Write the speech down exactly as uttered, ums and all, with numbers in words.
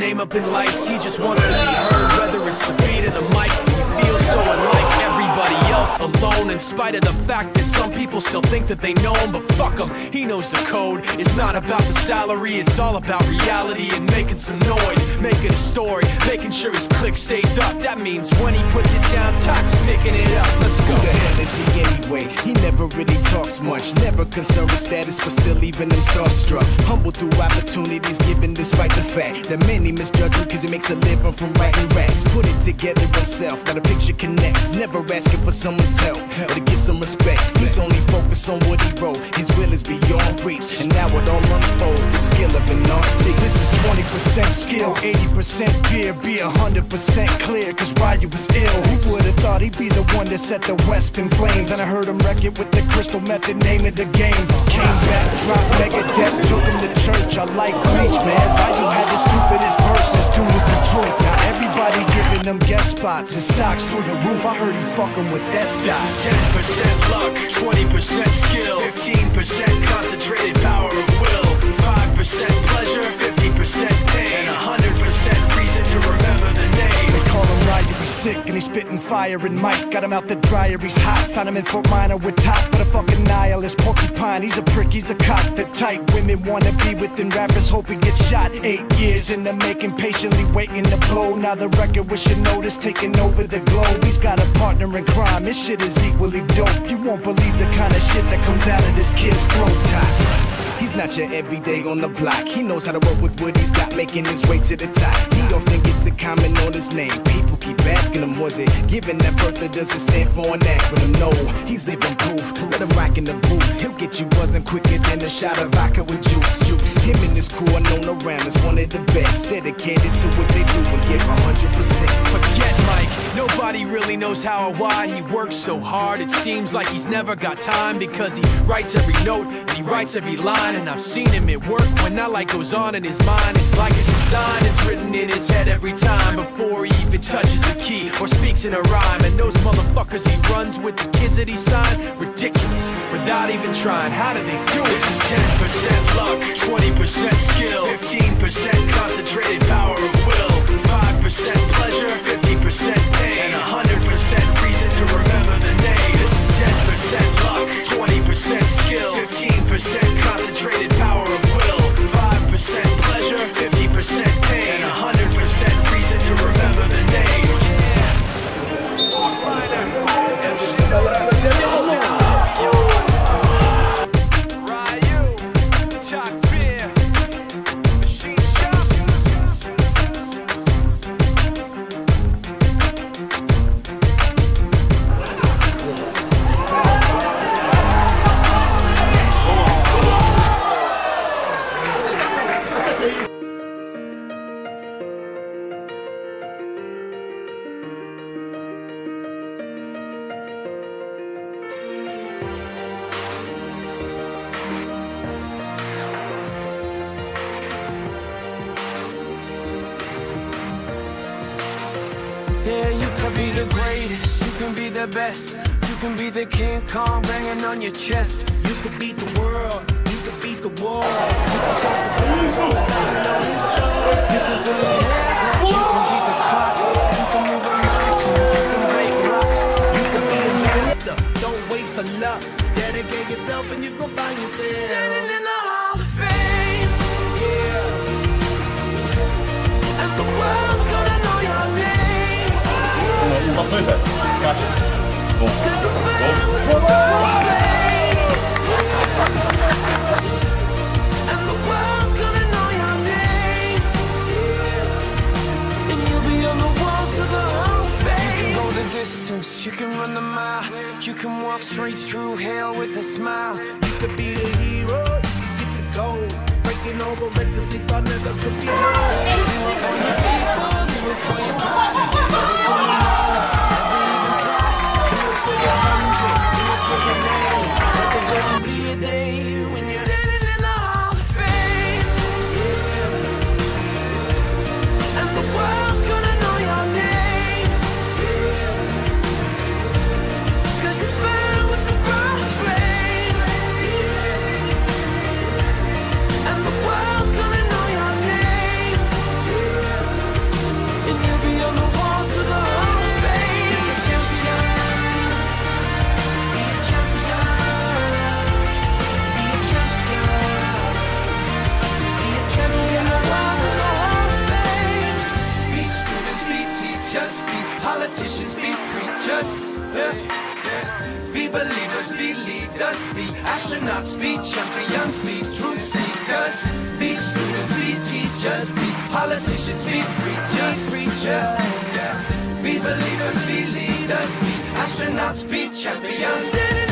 name up in lights. He just wants to be heard, whether it's the beat of the mic. He feels so unlike everybody else, alone, in spite of the fact that some people still think that they know him. But fuck him, he knows the code. It's not about the salary, it's all about reality and making some noise, making a story, making sure his click stays up. That means when he puts it down, Tox picking it up. Let's go. Who the hell is he anyway? He never really talks much, never concerned with status, but still leaving him starstruck. Humble through opportunities given despite the fact that many misjudge him cause he makes a living from writing raps. Put it together himself, got a picture connects, never asking for someone's help or to get some respect. He's only focused on what he wrote, his will is beyond reach, and now it all unfolds, the skill of an artist. This is twenty percent skill, eighty percent fear, be one hundred percent clear, cause Ryu was ill. Who would've thought he'd be the one that set the West in flames? And I heard him wreck it with the Crystal Method, name of the game. Came back, dropped Megadeth, took him to church. I like Bleach, man. Ryu had the stupidest verse, this dude is the truth. Now everybody giving them guest spots and stocks through the roof. I heard he fucking with that stock. This is ten percent luck, twenty percent skill, fifteen percent concentrated power of will, five percent pleasure, fifty percent pain, and one hundred percent reason to remember the name. They call him Ryu, he's sick and he's spitting fire. And Mike got him out the dryer, he's hot. Found him in Fort Minor with top, but a fucking nihilist porcupine. He's a prick, he's a cock. The type women wanna be within rappers, hope he gets shot. Eight years in the making, patiently waiting to blow. Now the record with your notice taking over the globe. He's got a partner in crime, his shit is equally dope. You won't believe the kind of shit that comes out of this kid's throat. Top. He's not your everyday on the block. He knows how to work with what he's got, making his way to the top. He often gets a comment on his name. People keep asking him, was it given that birth that doesn't stand for an acronym? No, he's living proof. Let him rock in the booth. He'll get you buzzing quicker than a shot of vodka with juice. Juice. Him and his crew are known around as one of the best, dedicated to what they do and give one hundred percent. Forget Mike, nobody really knows how or why he works so hard. It seems like he's never got time, because he writes every note and he writes every line. And I've seen him at work when that light goes on in his mind. It's like a design is written in his head every time before he even touches a key or speaks in a rhyme. And those motherfuckers he runs with, the kids that he signed, ridiculous, without even trying. How do they do it? This is ten percent luck, twenty percent skill, fifteen percent concentrated power of will, five percent pleasure, fifty percent pain, and one hundred percent reason to remember the name. This is ten percent luck, twenty percent skill, fifteen percent concentrated power of will, five percent pleasure, fifty percent pain, and one hundred percent reason to remember the name. Ryu, Talk Beer, Machine Shop. Yeah, you can be the greatest, you can be the best, you can be the King Kong banging on your chest. You could beat the world, you could beat the war. You could talk the Bible, banging on his door. You can fill your hands up, you can beat the clock, you can move a mountain, you can break rocks. You could be a master, don't wait for luck. Dedicate yourself and you gon' find yourself Standing in the Hall of Fame, yeah. and the world's gonna know your name. Passou, velho. Caixa. Bom. Cause you're Bom. better with the cross fame. And the world's gonna know your name. And you'll be on the walls of the Hall of Fame. You can go the distance, you can run the mile, you can walk straight through hell with a smile. You could be the hero, you could get the gold. Breaking over records they thought never could be known. Do it for your people, do it for your pride. You're never gonna know if you never even try. Do it for your hundred, do it for your name. Cause there's gonna be a day when you're standing in the Hall of Fame, and the world's gonna know your name. Cause you burn with the cross flame, and the world's gonna know your name. astronauts, be champions, be truth seekers, be students, be teachers, be politicians, be preachers, preachers, yeah. Be believers, be leaders, be astronauts, be champions.